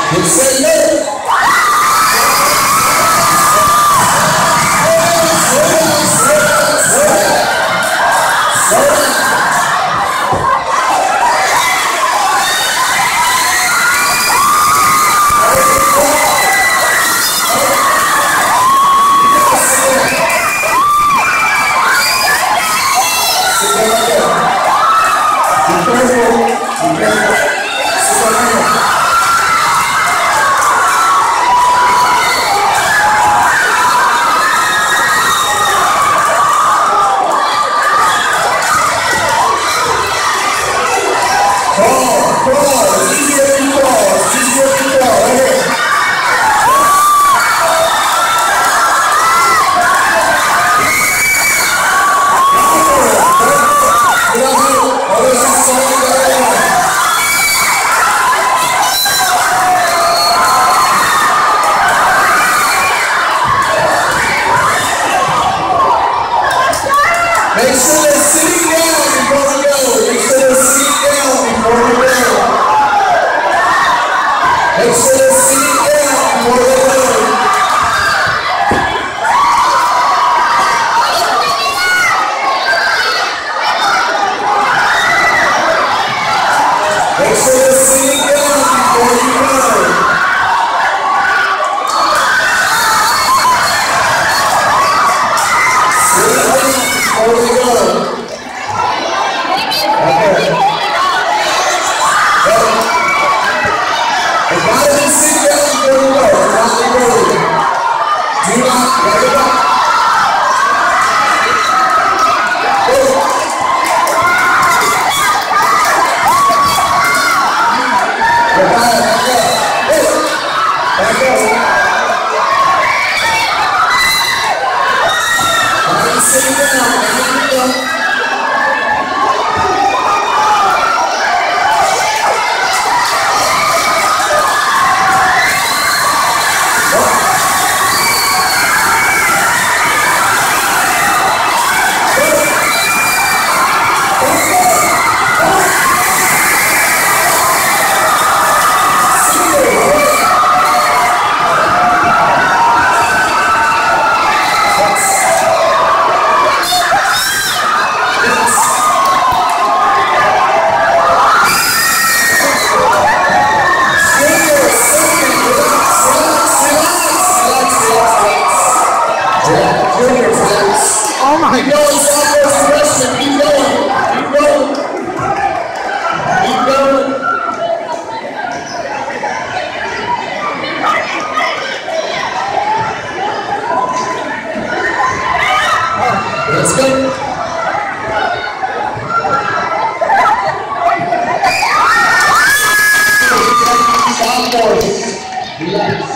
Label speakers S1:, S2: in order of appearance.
S1: Say no. Make sure they're sitting down before we go. Make sure they're sitting down before we go. Make sure they're sitting down before we go. Make sure they're sitting down before you go. Before we go. Okay. Everybody sit down before we go. Do not let it up. Sit down. Oh my God. It's our first question. Keep going. Keep going. Keep going. Let's go. Stop, boys. Relax.